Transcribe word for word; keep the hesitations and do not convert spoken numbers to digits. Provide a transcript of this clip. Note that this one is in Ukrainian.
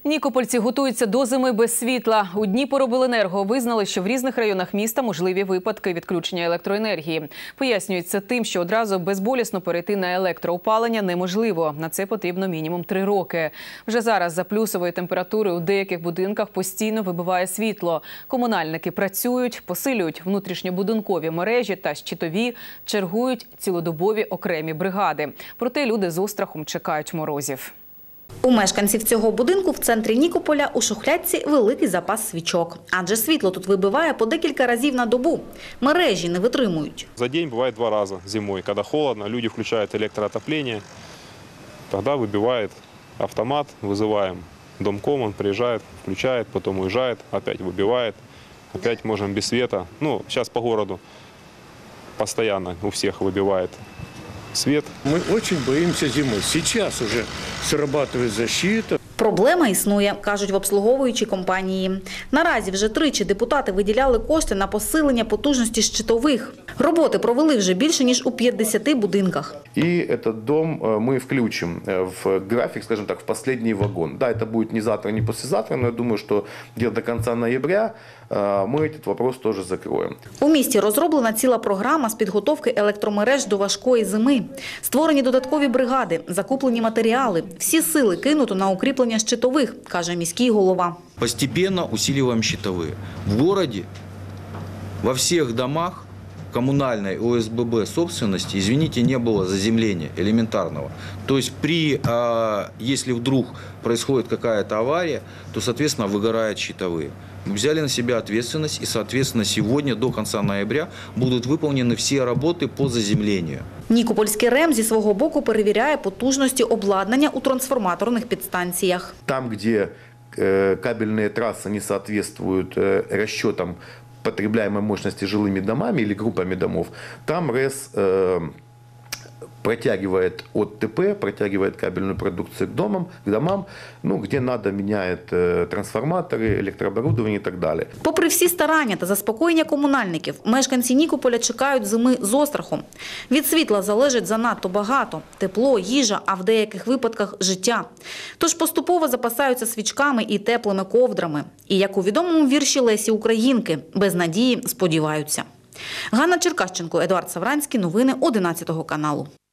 Нікопольці готуються до зими без світла. У Дніпрообленерго визнали, що в різних районах міста можливі випадки відключення електроенергії. Пояснюють це тим, що одразу безболісно перейти на електроопалення неможливо. На це потрібно мінімум три роки. Вже зараз за плюсової температури у деяких будинках постійно вибиває світло. Комунальники працюють, посилюють внутрішньобудинкові мережі та щитові, чергують цілодобові окремі бригади. Проте люди з острахом чекають морозів. У мешканців цього будинку в центрі Нікополя у шухлядці великий запас свічок. Адже світло тут вибиває по декілька разів на добу. Мережі не витримують. За день буває два рази зимою. Коли холодно, люди включають електроотоплення, тоді вибиває автомат, визиваємо домком, він приїжджає, включає, потім уїжджає, опять вибиває, опять можемо без світу. Ну, зараз по городу постійно у всіх вибиває свет. Мы очень боимся зимы. Сейчас уже срабатывает защита. Проблема існує, кажуть в обслуговуючій компанії. Наразі вже тричі депутати виділяли кошти на посилення потужності щитових. Роботи провели вже більше, ніж у п'ятдесяти будинках. И этот дом мы включим в график, скажем так, в последний вагон. Да, это будет не завтра, не послезавтра, но я думаю, что где-то до конца ноября мы этот вопрос тоже закроем. У місті розроблена ціла програма з підготовки електромереж до важкої зими. Створені додаткові бригади, закуплені матеріали. Всі сили кинуто на укріплення щитових, каже міський голова. Постепенно усиливаем щитовые. В городе, во всех домах коммунальной О С Б Б собственности, извините, не было заземления элементарного. То есть, при, э, если вдруг происходит какая-то авария, то, соответственно, выгорают щитовые. Мы взяли на себя ответственность, и, соответственно, сегодня до конца ноября будут выполнены все работы по заземлению. Нікопольський РЕМ зі свого боку перевіряє потужності обладнання у трансформаторних підстанціях. Там, где кабельные трассы не соответствуют расчетам потребляемой мощности жилыми домами или группами домов, там РЭС э, протягивает от Т П, протягивает кабельную продукцию к домам, к домам, ну, где надо, меняет э, трансформаторы, электрооборудование и так далее. Попри всі старання та заспокоєння комунальників, мешканці Нікополя чекають зими з острахом. Від світла залежить занадто багато – тепло, їжа, а в деяких випадках – життя. Тож поступово запасаються свічками і теплими ковдрами. І, як у відомому вірші Лесі Українки, без надії сподіваються. Ганна Черкащенко, Едуард Савранський. Новини одинадцятого каналу.